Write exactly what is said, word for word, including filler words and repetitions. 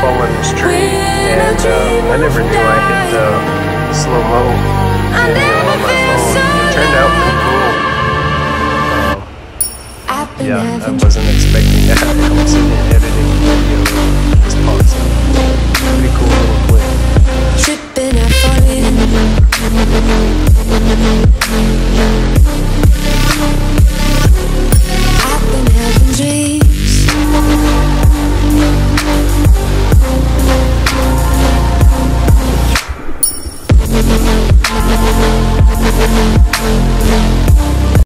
fallen tree, and uh, I never knew I hit uh, slow-mo video on my phone. It turned out pretty cool. Um, yeah, I wasn't expecting that. I was in editing the video. It's